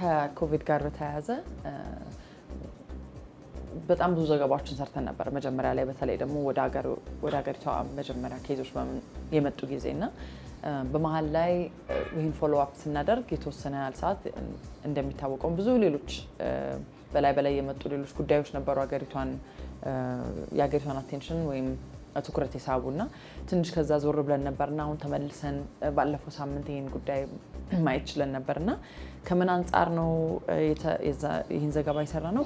ከኮቪድ ጋር በተያያዘ በጣም ብዙ ዘገባዎችን ሰርተን ነበር መጀመሪያ ላይ በተለይ ደግሞ ወደ ሀገሪቷ መጀመሪያ ኬዞች የመጡ ጊዜና በመሃል ላይ ይሄን ፎሎ አፕ ስናደርግ የተወሰነ ያህል ሰዓት እንደሚታወቀው ብዙ ሌሎች በላይ የመጡ ሌሎች ጉዳዮች ነበሩ የሀገሪቷን አቴንሽን ወይም ትኩረት የሳቡና ትንሽ ከዛ ዞር ብለን ነበርና አሁን ተመልሰን ባለፈው ሳምንት ይሄን ጉዳይ ማየት ችለን ነበርና ከምን አንፃር ነው ይሄን ዘገባ የሰራነው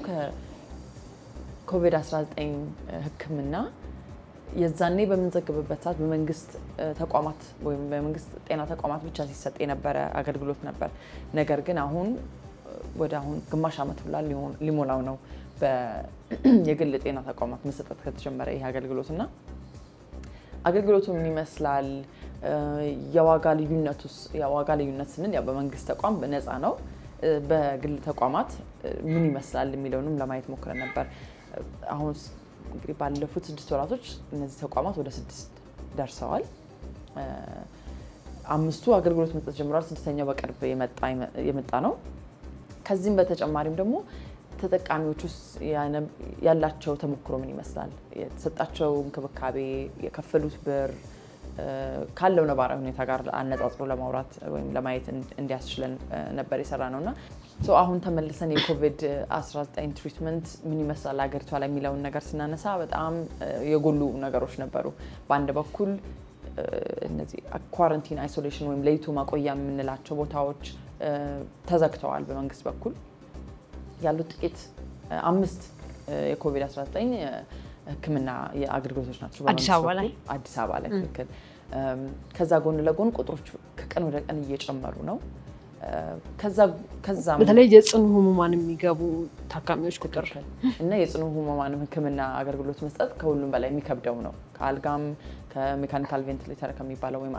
ከኮቪድ-19 ህክምና የዛኔ በመንዘግብበት ሰዓት በመንግስት ተቋማት ወይም በመንግስት ጤና ተቋማት ብቻ ሲሰጥ የነበረ አገልግሎት ነበር ነገር ግን አሁን ግማሽ ዓመት ብላ ሊሞላው ነው በየግል ጤና ተቋማት መሰጠት ከተጀመረ ይሄ አገልግሎትና አገልግሎቱ ምን ይመስላል የዋጋ ልዩነት ስንል ያው በመንግስት ተቋም በነፃ ነው በግል ተቋማት ምን ይመስላል የሚለውንም ለማየት ሞክረን ነበር አሁን እንግዲህ ባለፉት 6 ወራቶች እነዚህ ተቋማት ወደ 6 ደርሰዋል አምስቱ አገልግሎት መስጠት ጀምረዋል ስድስተኛው በቅርብ የመጣ ነው ከዚህም በተጨማሪም ደግሞ ተጠቃሚዎች ያላቸው ተሞክሮ ምን ይመስላል የተሰጣቸው እንክብካቤ የከፈሉት ብር ካለው ነባራዊ ሁኔታ ጋር አነጻጽሮ ለማውራት ወይም ለማየት እንዲያስችለን ነበር የሰራነውና አሁን ተመልሰን የኮቪድ-19 ትሪትመንት ምን ይመስላል ሀገሪቷ ላይ የሚለውን ነገር ስናነሳ በጣም የጎሉ ነገሮች ነበሩ በአንድ በኩል እነዚህ ኳረንቲን አይሶሌሽን ወይም ለይቶ ማቆያ የምንላቸው ቦታዎች ተዘግተዋል በመንግስት በኩል ያሉት ጥቂት 5 የኮቪድ-19 ህክምና የአገልግሎቶች ናቸው አዲስ አበባ ላይ ትክክል ከዛ ጎን ለጎን ቁጥሮች ከቀን ወደ ቀን እየጨመሩ ነው ከዛ በተለይ የጽኑ ህሙማን የሚገቡ ታካሚዎች ቁጥር እና የጽኑ ህሙማን ህክምና አገልግሎት መስጠት ከሁሉም በላይ የሚከብደው ነው ከአልጋም ከሜካኒካል ቬንቲሌተር ከሚባለው ወይም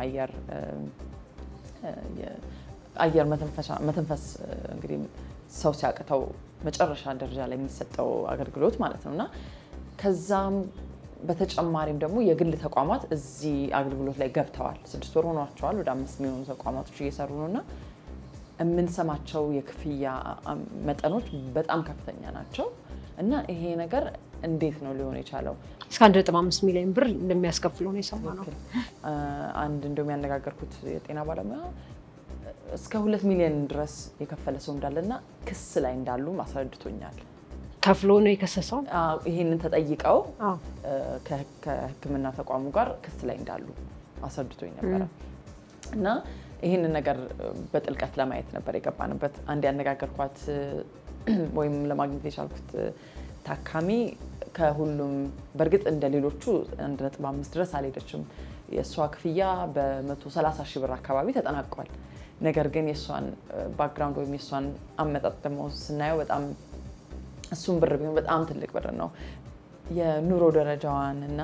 አየር መተንፈስ እንግዲህ ሰው ሲያቀተው መጨረሻ ደረጃ ላይ የሚሰጠው አገልግሎት ማለት ነውና ከዛም በተጨማሪም ደግሞ የግል ተቋማት እዚህ አገልግሎት ላይ ገብተዋል 6 ወር ሆኗቸዋል ወደ 5 ሚሊዮን ተቋማቶች እየሰሩ ነውና የምንሰማቸው የክፍያ መጠኖች በጣም ከፍተኛ ናቸው እና ይሄ ነገር እንዴት ነው ሊሆን የቻለው እስከ 1.5 ሚሊዮን ብር እንደሚያስከፍሉ ነው የሰማነው አንድ እንደውም ያነጋገርኩት የጤና ባለሙያ እስከ 2 ሚሊዮን ድረስ የከፈለ ሰው እንዳለና ክስ ላይ እንዳሉ ማስረድቶኛል ከፍሎ ነው የከሰሰው ይሄንን ተጠይቀው ከህክምና ተቋሙ ጋር ክስ ላይ እንዳሉ አስረድቶኝ ነበር እና ይሄንን ነገር በጥልቀት ለማየት ነበር የገባንበት አንድ ያነጋገርኳት ወይም ለማግኘት የቻልኩት ታካሚ ከሁሉም በርግጥ እንደሌሎቹ 1.5 ድረስ አልሄደችም የሷ ክፍያ በ130 ሺህ ብር አካባቢ ተጠናቋል ነገር ግን የሷን ባክግራውንድ ወይም የሷን አመጣጥ ደግሞ ስናየው በጣም እሱም ብር ቢሆን በጣም ትልቅ ብር ነው የኑሮ ደረጃዋን እና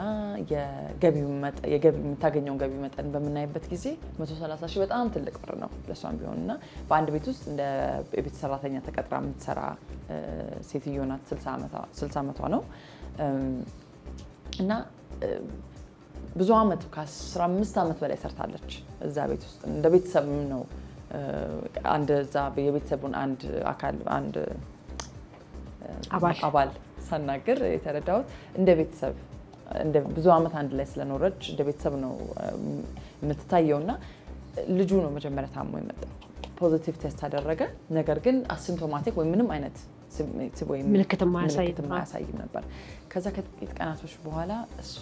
የምታገኘው ገቢ መጠን በመናይበት ጊዜ 130 ሺህ በጣም ትልቅ ብር ነው ለሷም ቢሆንና በአንድ ቤት ውስጥ እንደ ቤት ሰራተኛ ተቀጥራ የምትሰራ ሴትዮ ናት 60 ዓመቷ ነው እና ብዙ አመት ከ15 ዓመት በላይ ሰርታለች እዛ ቤት ውስጥ እንደ ቤተሰብም ነው አንድ እዛ የቤተሰቡን አንድ አባል ሳናገር የተረዳሁት እንደ ቤተሰብ እንደ ብዙ አመት አንድ ላይ ስለኖረች እንደ ቤተሰብ ነው የምትታየውና ልጁ ነው መጀመሪያ ታሞ የመጣው ፖዚቲቭ ቴስት አደረገ ነገር ግን አሲምፕቶማቲክ ወይ ምንም አይነት ምልክት ማያሳይም ነበር ከዛ ከጥቂት ቀናቶች በኋላ እሷ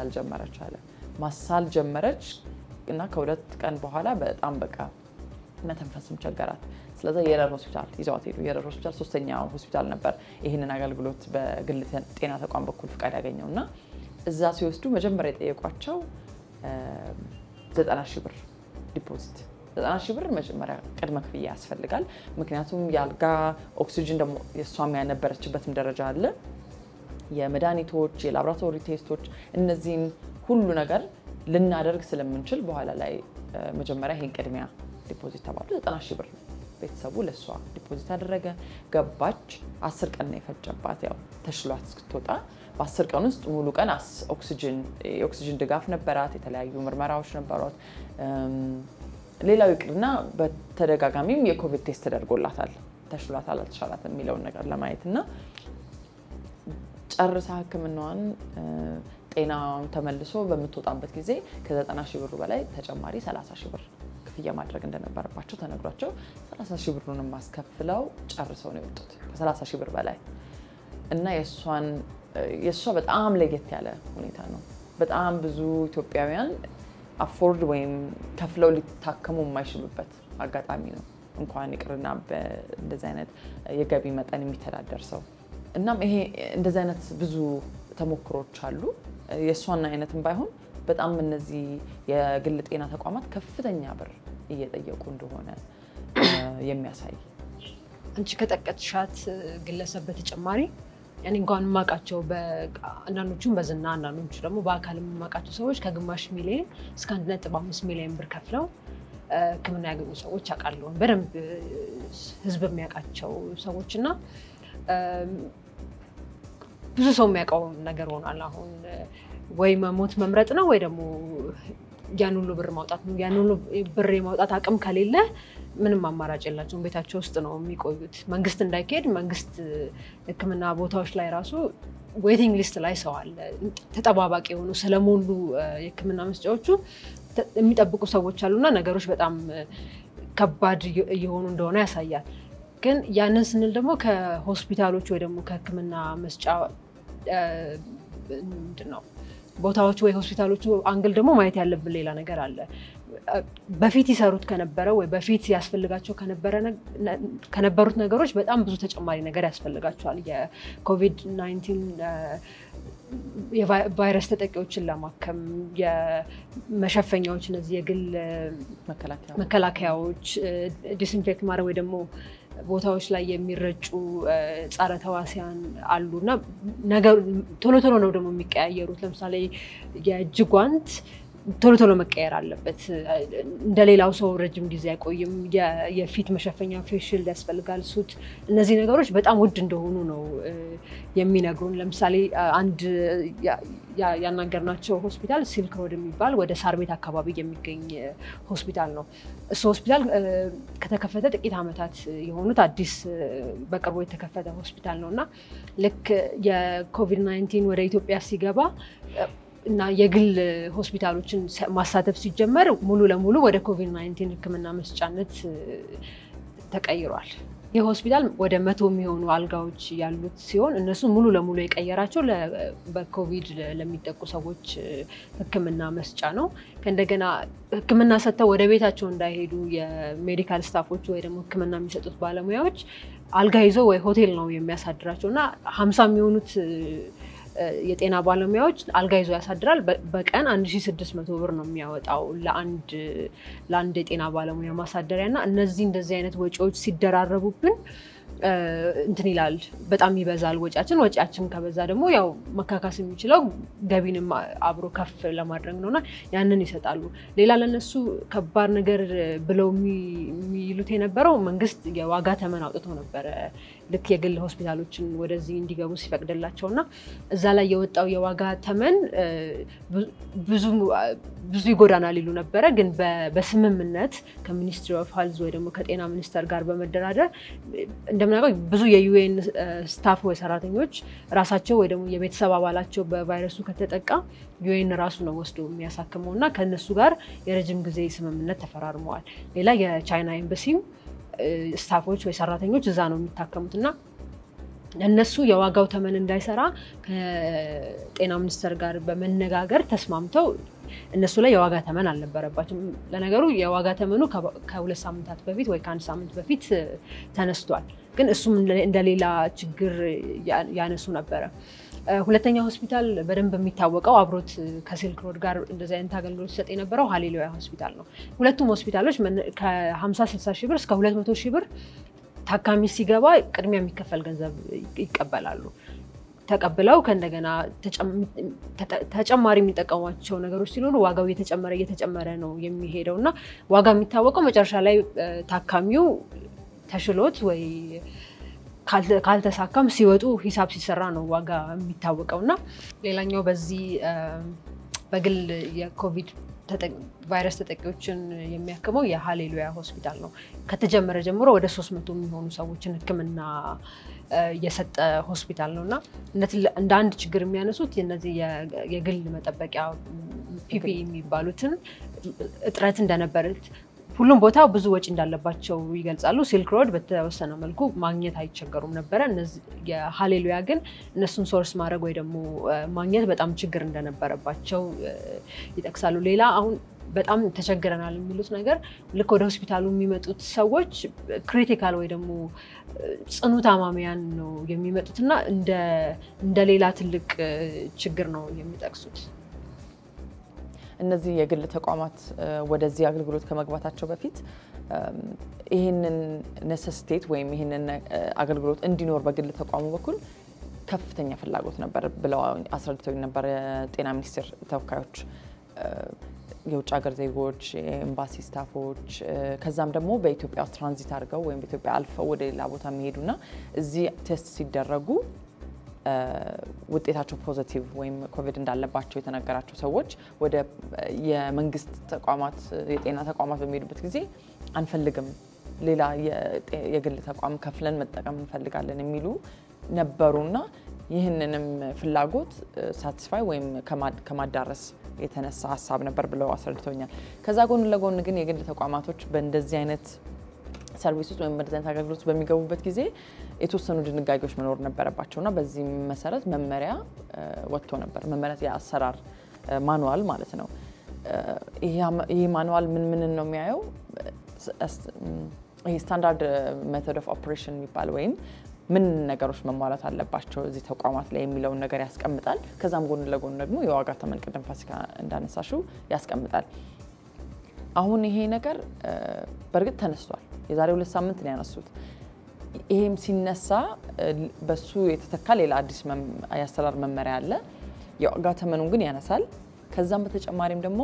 ማሳል ጀመረች እና ከሁለት ቀን በኋላ በጣም በቃ መተንፈስም ቸገራት ስለዚህ የረር ሆስፒታል ይዘዋት ሄዱ የረር ሆስፒታል ሶስተኛው ሆስፒታል ነበር ይሄንን አገልግሎት በግል ጤና ተቋም በኩል ፍቃድ ያገኘውና እዛ ሲወስዱ መጀመሪያ የጠየቋቸው 90 ሺህ ብር ዲፖዚት 90 ሺህ ብር መጀመሪያ ቅድመ ክፍያ ያስፈልጋል ምክንያቱም ያልጋ ኦክሲጅን ደግሞ የሷም ያነበረችበትም ደረጃ አለ የመድኃኒቶች የላብራቶሪ ቴስቶች እነዚህን ሁሉ ነገር ልናደርግ ስለምንችል በኋላ ላይ መጀመሪያ ይሄን ቅድሚያ ዲፖዚት ተባሉ 90 ሺህ ብር ቤተሰቡ ለሷ ዲፖዚት አደረገ ገባች 10 ቀን ነው የፈጀባት ያው ተሽሏት እስክትወጣ በ10 ቀን ውስጥ ሙሉ ቀን ኦክሲጅን ድጋፍ ነበራት የተለያዩ ምርመራዎች ነበሯት ሌላው ይቅርና በተደጋጋሚም የኮቪድ ቴስት ተደርጎላታል ተሽሏታል አልተሻላትም የሚለውን ነገር ለማየትና ጨርሳ ህክምናዋን ጤናውን ተመልሶ በመተጣበት ጊዜ ከ90,000 ብር በላይ ተጨማሪ 30,000 ብር ክፍያ ማድረግ እንደነበረባቸው ተነግሯቸው 30,000 ብሩንም ማስከፍለው ጨርሰው ነው የወጡት ከ30,000 ብር በላይ እና የሷ በጣም ለየት ያለ ሁኔታ ነው በጣም ብዙ ኢትዮጵያውያን አፎርድ ወይም ከፍለው ሊታከሙ የማይችሉበት አጋጣሚ ነው እንኳን ይቅርና በእንደዚህ አይነት የገቢ መጠን የሚተዳደር ሰው እናም ይሄ እንደዚህ አይነት ብዙ ተሞክሮች አሉ የሷና አይነትም ባይሆን በጣም እነዚህ የግል ጤና ተቋማት ከፍተኛ ብር እየጠየቁ እንደሆነ የሚያሳይ አንቺ ከጠቀጥሻት ግለሰብ በተጨማሪ ያኔ እንኳን ማቃቸው በአንዳንዶቹም በዝና አንዳንዶቹ ደግሞ በአካልም ማቃቸው ሰዎች ከግማሽ ሚሊዮን እስከ 1.5 ሚሊዮን ብር ከፍለው ህክምና ያገኙ ሰዎች አቃለው በደንብ ህዝብ የሚያቃቸው ሰዎችና ብዙ ሰው የሚያውቀው ነገር ሆኗል አሁን ወይ መሞት መምረጥ ነው ወይ ደግሞ ያን ሁሉ ብር ማውጣት ነው ያን ሁሉ ብር የማውጣት አቅም ከሌለ ምንም አማራጭ የላቸውም ቤታቸው ውስጥ ነው የሚቆዩት መንግስት እንዳይከድ መንግስት ህክምና ቦታዎች ላይ ራሱ ዌቲንግ ሊስት ላይ ሰው አለ ተጠባባቂ ሆኖ ስለሞሉ የህክምና መስጫዎቹ የሚጠብቁ ሰዎች አሉና ነገሮች በጣም ከባድ እየሆኑ እንደሆነ ያሳያል ግን ያንን ስንል ደግሞ ከሆስፒታሎች ወይ ደግሞ ከህክምና መስጫ ምንድነው ቦታዎች ወይ ሆስፒታሎቹ አንግል ደግሞ ማየት ያለብን ሌላ ነገር አለ በፊት ይሰሩት ከነበረ ወይ በፊት ያስፈልጋቸው ከነበሩት ነገሮች በጣም ብዙ ተጨማሪ ነገር ያስፈልጋቸዋል የኮቪድ-19 የቫይረስ ተጠቂዎችን ለማከም የመሸፈኛዎች እነዚህ የግል መከላከያዎች ዲስኢንፌክት ማድረግ ወይ ደግሞ ቦታዎች ላይ የሚረጩ ጸረ ተዋሲያን አሉና ነገር ቶሎ ነው ደግሞ የሚቀያየሩት ለምሳሌ የእጅ ጓንት ቶሎ መቀየር አለበት እንደሌላው ሰው ረጅም ጊዜ አይቆይም የፊት መሸፈኛ ፌስ ሺልድ ያስፈልጋል ሱት እነዚህ ነገሮች በጣም ውድ እንደሆኑ ነው የሚነግሩን ለምሳሌ አንድ ያናገርናቸው ሆስፒታል ሲልክ ሮድ የሚባል ወደ ሳር ቤት አካባቢ የሚገኝ ሆስፒታል ነው እሱ ሆስፒታል ከተከፈተ ጥቂት አመታት የሆኑት አዲስ በቅርቡ የተከፈተ ሆስፒታል ነውና ልክ የኮቪድ-19 ወደ ኢትዮጵያ ሲገባ እና የግል ሆስፒታሎችን ማሳተፍ ሲጀመር ሙሉ ለሙሉ ወደ ኮቪድ-19 ህክምና መስጫነት ተቀይሯል የሆስፒታል ወደ 100 የሚሆኑ አልጋዎች ያሉት ሲሆን እነሱ ሙሉ ለሙሉ የቀየራቸው በኮቪድ ለሚጠቁ ሰዎች ህክምና መስጫ ነው ከእንደገና ህክምና ሰጥተው ወደ ቤታቸው እንዳይሄዱ የሜዲካል ስታፎች ወይ ደግሞ ህክምና የሚሰጡት ባለሙያዎች አልጋ ይዘው ወይ ሆቴል ነው የሚያሳድራቸውና 50 የሚሆኑት የጤና ባለሙያዎች አልጋ ይዞ ያሳድራል በቀን 1600 ብር ነው የሚያወጣው ለአንድ የጤና ባለሙያ ማሳደሪያና እነዚህ እንደዚህ አይነት ወጪዎች ሲደራረቡብን እንትን ይላል በጣም ይበዛል ወጪያችን ከበዛ ደግሞ ያው መካካስ የሚችለው ገቢንም አብሮ ከፍ ለማድረግ ነውና ያንን ይሰጣሉ ሌላ ለነሱ ከባድ ነገር ብለው የሚሉት የነበረው መንግስት የዋጋ ተመን አውጥቶ ነበር ልክ የግል ሆስፒታሎችን ወደዚህ እንዲገቡ ሲፈቅድላቸውና እዛ ላይ የወጣው የዋጋ ተመን ብዙ ይጎዳናል ይሉ ነበር ግን በስምምነት ከሚኒስትሪ ኦፍ ሄልዝ ወይ ደግሞ ከጤና ሚኒስቴር ጋር በመደራደር እንደምናውቀው ብዙ የዩኤን ስታፍ ወይ ሰራተኞች ራሳቸው ወይ ደግሞ የቤተሰብ አባላቸው በቫይረሱ ከተጠቃ ዩኤን ራሱ ነው ወስዶ የሚያሳክመውና ከነሱ ጋር የረጅም ጊዜ ስምምነት ተፈራርመዋል ሌላ የቻይና ኤምባሲም ስታፎች ወይ ሰራተኞች እዛ ነው የሚታከሙትና እነሱ የዋጋው ተመን እንዳይሰራ ከጤና ሚኒስቴር ጋር በመነጋገር ተስማምተው እነሱ ላይ የዋጋ ተመን አልነበረባቸው ለነገሩ የዋጋ ተመኑ ከ2 ሳምንታት በፊት ወይ ከ1 ሳምንት በፊት ተነስቷል ግን እሱም እንደሌላ ችግር ያነሱ ነበር ሁለተኛ ሆስፒታል በደንብ የሚታወቀው አብሮት ከሲልክ ሮድ ጋር እንደዚህ አይነት አገልግሎት ሰጥ የነበረው ሃሌሉያ ሆስፒታል ነው ሁለቱም ሆስፒታሎች ከ50-60 ሺህ ብር እስከ 200 ሺህ ብር ታካሚ ሲገባ ቅድሚያ የሚከፈል ገንዘብ ይቀበላሉ ተቀብለው ከእንደገና ተጨማሪ የሚጠቀሟቸው ነገሮች ሲኖሩ ዋጋው እየተጨመረ ነው የሚሄደውና ዋጋ የሚታወቀው መጨረሻ ላይ ታካሚው ተሽሎት ወይ ካልተሳካም ሲወጡ ሂሳብ ሲሰራ ነው ዋጋ የሚታወቀውና ሌላኛው በዚህ በግል የኮቪድ ቫይረስ ተጠቂዎችን የሚያክመው የሃሌሉያ ሆስፒታል ነው። ከተጀመረ ጀምሮ ወደ 300 የሚሆኑ ሰዎችን ሕክምና የሰጠ ሆስፒታል ነውና እንደ አንድ ችግር የሚያነሱት እነዚህ የግል መጠበቂያ ፒፒ የሚባሉትን እጥረት እንደነበረት ሁሉም ቦታ ብዙ ወጪ እንዳለባቸው ይገልጻሉ። ሲልክ ሮድ በተወሰነ መልኩ ማግኘት አይቸገሩም ነበር። እነዚህ የሃሌሉያ ግን እነሱን ሶርስ ማድረግ ወይ ደግሞ ማግኘት በጣም ችግር እንደነበረባቸው ይጠቅሳሉ። ሌላ አሁን በጣም ተቸግረናል የሚሉት ነገር ልክ ወደ ሆስፒታሉ የሚመጡት ሰዎች ክሪቲካል ወይ ደግሞ ጽኑ ታማሚያን ነው የሚመጡትና እንደ ሌላ ትልቅ ችግር ነው የሚጠቅሱት። እነዚህ የግል ተቋማት ወደዚህ አገልግሎት ከመግባታቸው በፊት ይሄንን ነሰስቴት ወይም ይሄንን አገልግሎት እንዲኖር በግል ተቋሙ በኩል ከፍተኛ ፍላጎት ነበር ብለው አስረድተው ነበር የጤና ሚኒስቴር ተወካዮች። የውጭ ሀገር ዜጎች፣ ኤምባሲ ስታፎች ከዛም ደግሞ በኢትዮጵያ ትራንዚት አድርገው ወይም በኢትዮጵያ አልፈው ወደ ሌላ ቦታ የሚሄዱና እዚህ ቴስት ሲደረጉ ውጤታቸው ፖዚቲቭ ወይም ኮቪድ እንዳለባቸው የተነገራቸው ሰዎች ወደ የመንግስት ተቋማት የጤና ተቋማት በሚሄዱበት ጊዜ አንፈልግም፣ ሌላ የግል ተቋም ከፍለን መጠቀም እንፈልጋለን የሚሉ ነበሩና ይህንንም ፍላጎት ሳቲስፋይ ወይም ከማዳረስ የተነሳ ሀሳብ ነበር ብለው አስረድተውኛል። ከዛ ጎን ለጎን ግን የግል ተቋማቶች በእንደዚህ አይነት ሰርቪስ ውስጥ ወይም በእንደዚህ አይነት አገልግሎት በሚገቡበት ጊዜ የተወሰኑ ድንጋጌዎች መኖር ነበረባቸውና በዚህ መሰረት መመሪያ ወጥቶ ነበር። መመሪያ የአሰራር ማኑዋል ማለት ነው። ይሄ ማኑዋል ምን ነው የሚያየው? ይሄ ስታንዳርድ ሜቶድ ኦፍ ኦፕሬሽን የሚባል ወይም ምን ነገሮች መሟላት አለባቸው እዚህ ተቋማት ላይ የሚለውን ነገር ያስቀምጣል። ከዛም ጎን ለጎን ደግሞ የዋጋ ተመን ቅድም ፋሲካ እንዳነሳሽው ያስቀምጣል። አሁን ይሄ ነገር በእርግጥ ተነስቷል። የዛሬ 2 ሳምንት ነው ያነሱት። ይሄም ሲነሳ በሱ የተተካ ሌላ አዲስ የአሰራር መመሪያ አለ። የዋጋ ተመኑን ግን ያነሳል። ከዛም በተጨማሪም ደግሞ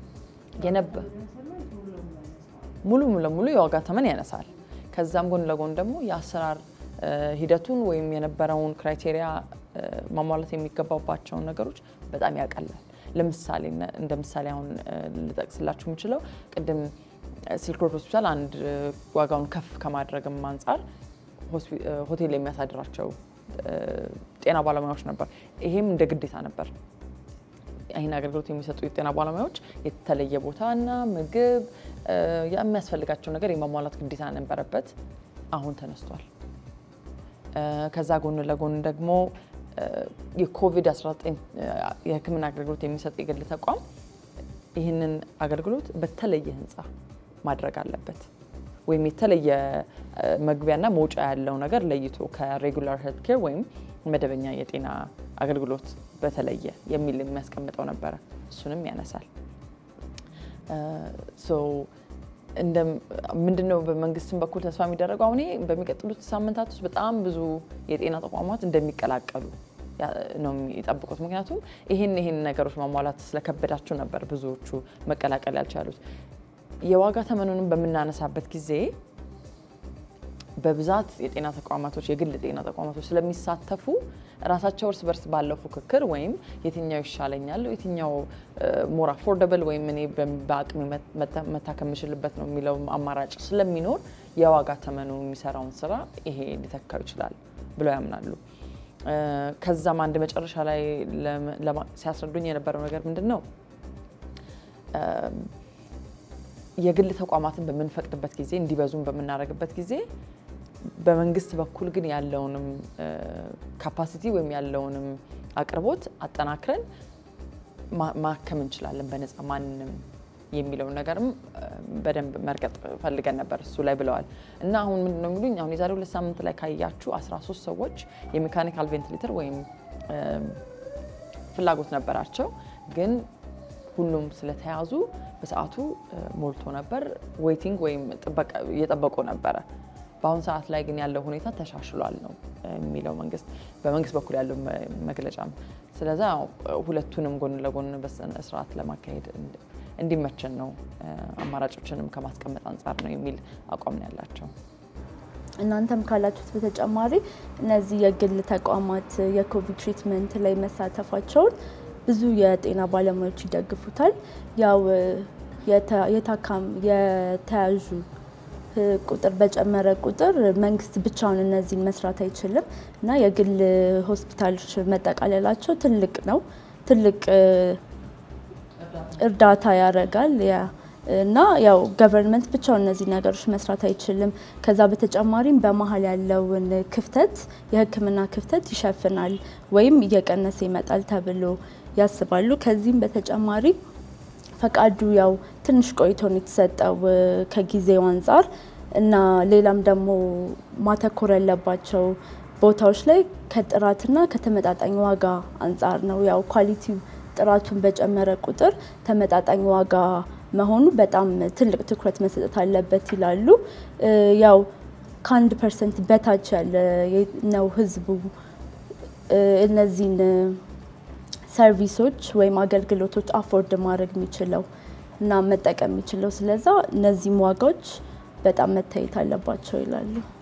ሙሉ ለሙሉ የዋጋ ተመን ያነሳል። ከዛም ጎን ለጎን ደግሞ የአሰራር ሂደቱን ወይም የነበረውን ክራይቴሪያ ማሟላት የሚገባባቸውን ነገሮች በጣም ያቀላል። ለምሳሌ እንደ ምሳሌ አሁን ልጠቅስላችሁ የምችለው ቅድም ሲልክ ሮድ ሆስፒታል አንድ ዋጋውን ከፍ ከማድረግም አንፃር ሆቴል የሚያሳድራቸው ጤና ባለሙያዎች ነበር። ይሄም እንደ ግዴታ ነበር። ይሄን አገልግሎት የሚሰጡ የጤና ባለሙያዎች የተለየ ቦታና ምግብ የሚያስፈልጋቸው ነገር የማሟላት ግዴታ ነበረበት። አሁን ተነስቷል። ከዛ ጎን ለጎን ደግሞ የኮቪድ-19 የሕክምና አገልግሎት የሚሰጥ የግል ተቋም ይህንን አገልግሎት በተለየ ህንፃ ማድረግ አለበት ወይም የተለየ መግቢያና መውጫ ያለው ነገር ለይቶ ከሬጉላር ሄልት ኬር ወይም መደበኛ የጤና አገልግሎት በተለየ የሚል የሚያስቀምጠው ነበረ። እሱንም ያነሳል። ምንድነው በመንግስትም በኩል ተስፋ የሚደረገው አሁን በሚቀጥሉት ሳምንታት ውስጥ በጣም ብዙ የጤና ተቋማት እንደሚቀላቀሉ ነው የሚጠብቁት። ምክንያቱም ይሄን ነገሮች ማሟላት ስለከበዳቸው ነበር ብዙዎቹ መቀላቀል ያልቻሉት። የዋጋ ተመኑንም በመናነሳበት ጊዜ በብዛት የጤና ተቋማቶች የግል ጤና ተቋማቶች ስለሚሳተፉ ራሳቸው እርስ በርስ ባለው ፉክክር ወይም የትኛው ይሻለኛል የትኛው ሞር አፎርደብል ወይም እኔ በአቅሜ መታከም የምችልበት ነው የሚለው አማራጭ ስለሚኖር የዋጋ ተመኑ የሚሰራውን ስራ ይሄ ሊተካው ይችላል ብለው ያምናሉ። ከዛም አንድ መጨረሻ ላይ ሲያስረዱኝ የነበረው ነገር ምንድነው የግል ተቋማትን በምንፈቅድበት ጊዜ እንዲበዙም በመናረግበት ጊዜ በመንግስት በኩል ግን ያለውንም ካፓሲቲ ወይም ያለውንም አቅርቦት አጠናክረን ማከም እንችላለን በነፃ ማንንም የሚለው ነገርም በደንብ መርገጥ ፈልገን ነበር እሱ ላይ ብለዋል። እና አሁን ምንድነው የሚሉኝ አሁን የዛሬ 2 ሳምንት ላይ ካያችሁ 13 ሰዎች የሜካኒካል ቬንቲሌተር ወይም ፍላጎት ነበራቸው ግን ሁሉም ስለተያዙ በሰዓቱ ሞልቶ ነበር ዌቲንግ ወይም ጥበቃ እየጠበቁ ነበር። በአሁን ሰዓት ላይ ግን ያለው ሁኔታ ተሻሽሏል ነው የሚለው በመንግስት በኩል ያለው መግለጫ። ስለዚህ ሁለቱንም ጎን ለጎን በስርዓት ለማካሄድ እንዲመቸን ነው አማራጮችንም ከማስቀመጥ አንፃር ነው የሚል አቋም ነው ያላቸው። እናንተም ካላችሁት በተጨማሪ እነዚህ የግል ተቋማት የኮቪድ ትሪትመንት ላይ መሳተፋቸውን ብዙ የጤና ባለሙያዎች ይደግፉታል። ያው የተያዙ ቁጥር በጨመረ ቁጥር መንግስት ብቻውን እነዚህን መስራት አይችልም እና የግል ሆስፒታሎች መጠቃለላቸው ትልቅ ነው። ትልቅ እርዳታ ያደርጋል እና ያው ገቨርንመንት ብቻውን እነዚህ ነገሮች መስራት አይችልም። ከዛ በተጨማሪም በመሀል ያለውን ክፍተት የሕክምና ክፍተት ይሸፍናል ወይም እየቀነሰ ይመጣል ተብሎ ያስባሉ። ከዚህም በተጨማሪ ፈቃዱ ያው ትንሽ ቆይቶ ነው የተሰጠው ከጊዜው አንፃር እና ሌላም ደግሞ ማተኮር ያለባቸው ቦታዎች ላይ ከጥራትና ከተመጣጣኝ ዋጋ አንፃር ነው። ያው ኳሊቲው ጥራቱን በጨመረ ቁጥር ተመጣጣኝ ዋጋ መሆኑ በጣም ትልቅ ትኩረት መሰጠት አለበት ይላሉ። ያው ከ1% በታች ያለ ነው ህዝቡ እነዚህን ሰርቪሶች ወይም አገልግሎቶች አፎርድ ማድረግ የሚችለው እና መጠቀም የሚችለው። ስለዚህ እነዚህም ዋጋዎች በጣም መታየት አለባቸው ይላሉ።